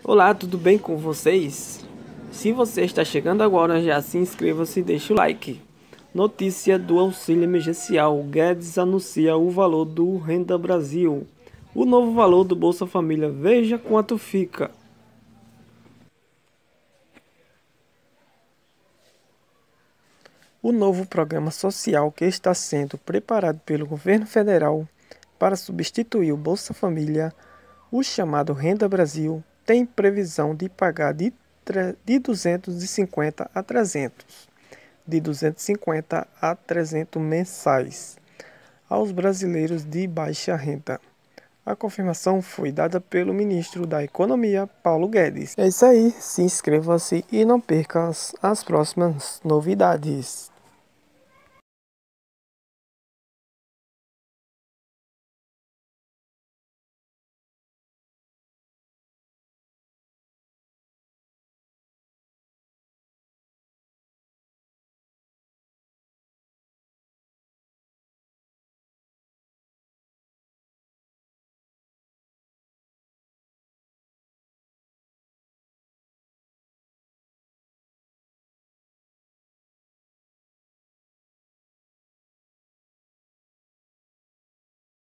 Olá, tudo bem com vocês? Se você está chegando agora, já se inscreva-se e deixe o like. Notícia do auxílio emergencial. Guedes anuncia o valor do Renda Brasil. O novo valor do Bolsa Família. Veja quanto fica. O novo programa social que está sendo preparado pelo governo federal para substituir o Bolsa Família, o chamado Renda Brasil, tem previsão de pagar de 250 a 300, de 250 a 300 mensais aos brasileiros de baixa renda. A confirmação foi dada pelo ministro da Economia, Paulo Guedes. É isso aí, se inscreva-se e não perca as próximas novidades.